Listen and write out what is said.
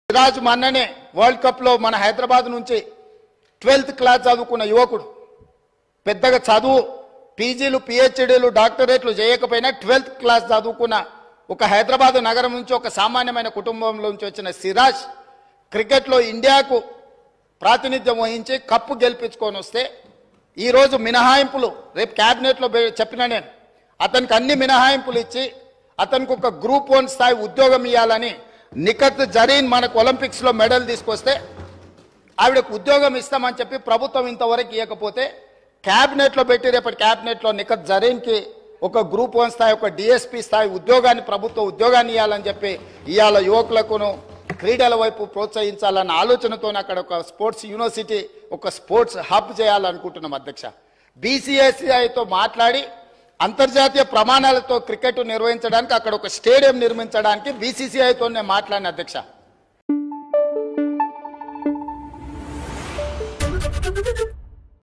సిరాజ్ మొన్ననే world cup లో మన హైదరాబాద్ నుంచి 12th క్లాస్ చదువుకున్న యువకుడు పెద్దగా చదువు పీజీలు పిహెచ్డీలు డాక్టరేట్లు చేయకపోయినా 12th క్లాస్ చదువుకున్న ఒక హైదరాబాద్ నగరం నుంచి ఒక సామాన్యమైన కుటుంబంలో నుంచి వచ్చిన సిరాజ్ క్రికెట్ లో ఇండియాకు ప్రాతినిధ్యం వహించి కప్పు గెలిపించుకొని వస్తే ఈ రోజు మినహాయింపులు రేపు క్యాబినెట్ లో చెప్పిన నేను అతనికి అన్ని మినహాయింపులు ఇచ్చి అతనికి ఒక గ్రూప్ 1 స్థాయి ఉద్యోగం ఇవ్వాలని నిఖత్ జరీన్ మనకు ఒలింపిక్స్ లో మెడల్ తీసుకొస్తే ఆవిడకు ఉద్యోగం ఇస్తామని చెప్పి ప్రభుత్వం ఇంతవరకు ఇవ్వకపోతే క్యాబినెట్ లో పెట్టి రేపటి క్యాబినెట్ లో నిఖత్ జరీన్ కి ఒక గ్రూప్ 1 స్థాయి ఒక డిఎస్పీ స్థాయి ఉద్యోగాన్ని ప్రభుత్వ ఉద్యోగాన్ని ఇవ్వాలని చెప్పి ఇవాళ యువకులకును క్రీడల వైపు ప్రోత్సహించాలన్న ఆలోచనతో అక్కడ ఒక స్పోర్ట్స్ యూనివర్సిటీ ఒక స్పోర్ట్స్ హబ్ చేయాలనుకుంటున్నాం అధ్యక్ష. బీసీఐతో మాట్లాడి అంతర్జాతీయ ప్రమాణాలతో క్రికెట్ నిర్వహించడానికి అక్కడ ఒక స్టేడియం నిర్మించడానికి బీసీసీఐతో నేను మాట్లాడిన అధ్యక్ష.